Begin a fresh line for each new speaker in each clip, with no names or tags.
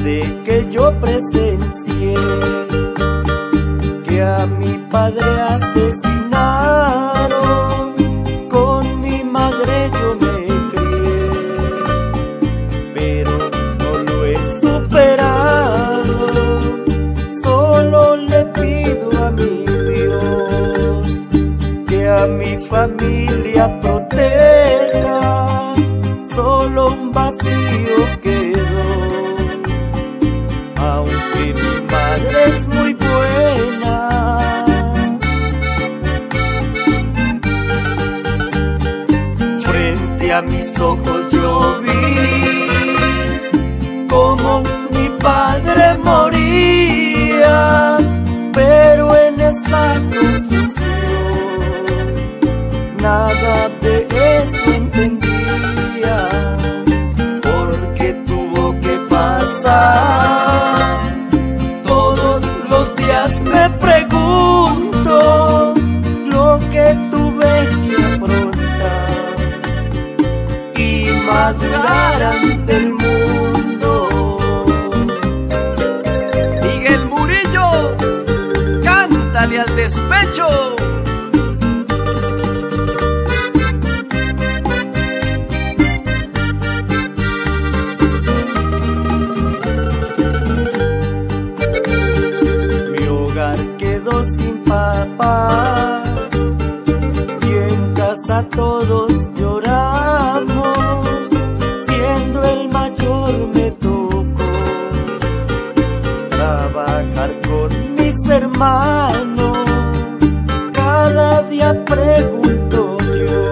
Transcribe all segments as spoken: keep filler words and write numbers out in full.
de que yo presencié que a mi padre asesinaron, con mi madre yo me crié, pero no lo he superado. Solo le pido a mi Dios que a mi familia proteja. Solo un vacío quedó, aunque mi madre es muy buena. Frente a mis ojos yo vi como mi padre moría, pero en esa confusión nada de eso entendía. Porque tuvo que pasar. Todos los días me pregunto lo que tuve que afrontar y madurar ante el mundo.
Miguel Murillo, cántale al despecho.
Quedó sin papá y en casa todos lloramos. Siendo el mayor me tocó trabajar con mis hermanos. Cada día pregunto yo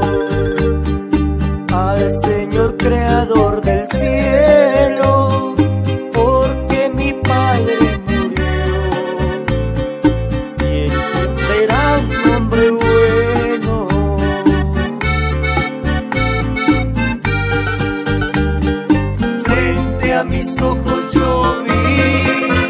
al Señor creador del cielo, ¿por qué mi padre era un hombre bueno? Frente a mis ojos yo vi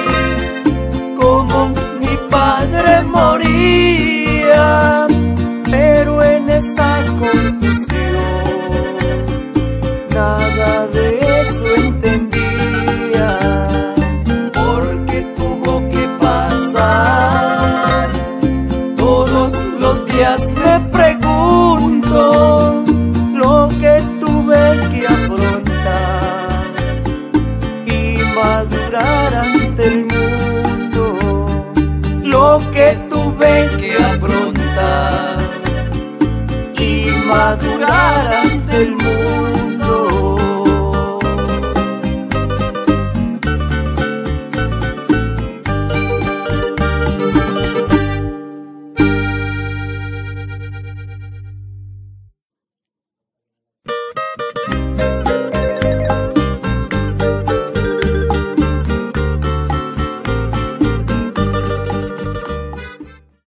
como mi padre moría, pero en esa confusión nada de eso entendía. Porque tuvo que pasar. Todos los días me pregunto lo que tuve que afrontar y madurar ante el mundo. Lo que tuve que afrontar y madurar ante el mundo.